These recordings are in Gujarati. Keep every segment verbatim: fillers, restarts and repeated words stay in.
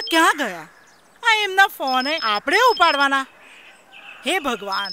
ક્યાં ગયા? આ એમના ફોન આપણે ઉપાડવાના? હે ભગવાન.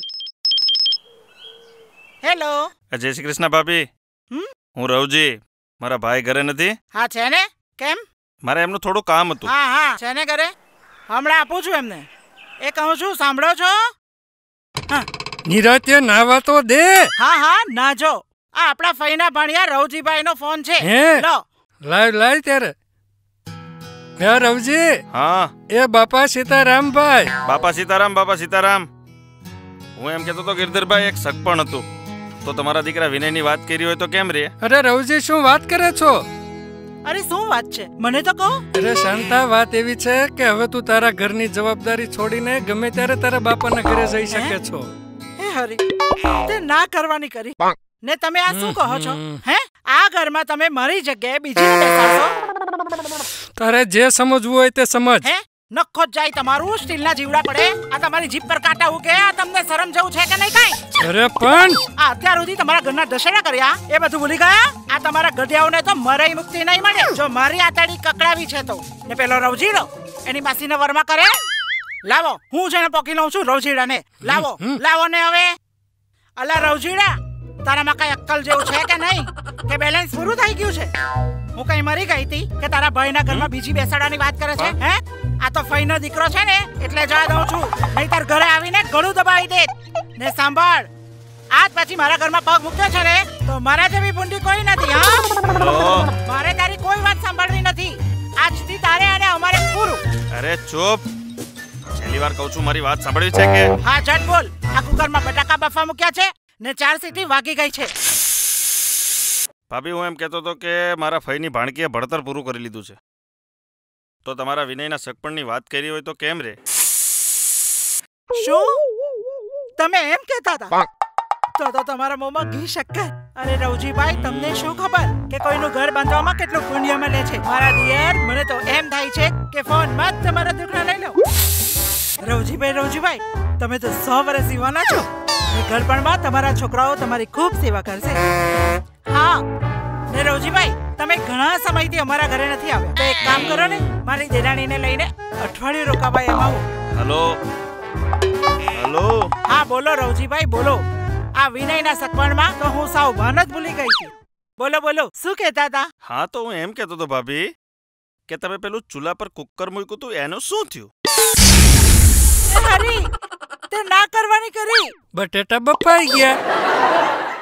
હેલો. જય શ્રી કૃષ્ણ ભાભી. હું રવજી. મારા ભાઈ ઘરે નથી? હા છે ને. કેમ? મારે એમનું થોડું કામ હતું. હા હા છે ને ઘરે. હમણાં આપું છું એમને. એ કહું છું, સાંભળો છો? હા નિરાતે નાવા તો દે. હા હા નાજો. આ આપણા ફઈના ભાણિયા રવજીભાઈ નો ફોન છે. લો લાવ લાવ ત્યારે. હે રવજી. હા. એ બાપા સીતારામભાઈ. બાપા સીતારામ. બાપા સીતારામ. હું એમ કહેતો તો ગિરધરભાઈ, એક સગપણ હતું, તો તમારા દીકરા વિનયની વાત કરી હોય તો કેમ રે? અરે રવજી, શું વાત કરે છો? અરે શું વાત છે, મને તો કહો. અરે શાંતા, વાત એવી છે કે હવે તું તારા ઘરની જવાબદારી છોડીને ગમે ત્યારે તારા બાપાના ઘરે જઈ શકે છો. હે હરી, તે ના કરવાની કરી ને તમે આ શું કહો છો? હે, આ ઘરમાં તમે મારી જગ્યાએ બીજીને બેસાડશો? તારે જે સમજવું હોય તે સમજ. હે, નખો જાય તમારું, સ્ટીલના જીવડા પડે. આ તમારી જીભ પર કાંટા ઉગે. આ તમને શરમ જેવું છે કે નહીં કાઈ? અરે પણ આ અત્યાર સુધી તમારા ઘરના દશેરા કર્યા, એ બધું ભૂલી ગયા? આ તમારા ગઢિયાઓને તો મરાઈ મુક્તિ નહીં મળે. જો મારી આતડી કકડાવી છે તો ને પેલો રવજીડો એની માસીને વરમાં કરે. લાવો, હું જેને પોકી લઉં છું રવજીડાને. લાવો લાવો ને હવે. અલા રવજીડા, તારામાં કઈ અક્કલ જેવું છે કે નહીં? કે બેલેન્સ પૂરું થઈ ગયું છે? હું કઈ મરી ગઈ હતી કે તારા ભાઈના ઘરમાં બીજી બેસાડવાની વાત કરે છે? હે, આ તો ફઈનો દીકરો છે ને એટલે જવા દઉં છું, નહીંતર ઘરે આવીને ગળું દબાવી દે. ને સાંભળ, આજ પછી મારા ઘરમાં પગ મૂક્યો છે ને તો મારા જેવી ભૂંડી કોઈ નથી. હા, મારે તારી કોઈ વાત સાંભળવી નથી. આજથી તારે અને અમારે પૂરું. અરે ચૂપ. છેલ્લી વાર કહું છું, મારી વાત સાંભળવી છે કે? હા ઝટ બોલ. આ કુકરમાં બટાકા બફા મૂક્યા છે ને ચાર સીટી વાગી ગઈ છે. ભાભી, હું એમ કહેતો હતો કે મારા ફઈની ભાણકીએ ભણતર પૂરું કરી લીધું છે, તો તમારા વિનયના સગપણની વાત કરી હોય તો કેમ રે? શું તમે એમ કહેતા હતા? તો તો તમારા મોંમાં ઘી શક્કર. અરે રવજીભાઈ, તમને શું ખબર કે કોઈનું ઘર બાંધવામાં કેટલું પુણ્ય મળે છે? મારા દિયર, મને તો એમ થાય છે કે ફોનમાં જ તમારા દીકરા લઈ લો. રવજીભાઈ રવજીભાઈ તમે તો સો વર્ષ જીવવાના છો. ઘરપણમાં તમારા છોકરાઓ તમારી ખૂબ સેવા કરશે. હા ને રવજીભાઈ, તમે ઘણા સમયથી અમારા ઘરે નથી આવ્યા, તો એક કામ કરો ને, મારી દેરાણીને લઈને અઠવાડિયું રોકાવા એમ આવો. Hello hello. હા બોલો રવજીભાઈ બોલો. આ વિનયના સગપણમાં તો હું સાવ ભાન જ ભૂલી ગઈ છું. બોલો બોલો, શું કહેતા હતા? હા, તો હું એમ કહેતો હતો ભાભી કે તમે પેલું ચૂલા પર કુકર મૂક્યું હતું, એનું શું થયું? હરી, તે ના કરવાની કરી. બટેટા બફાઈ ગયા.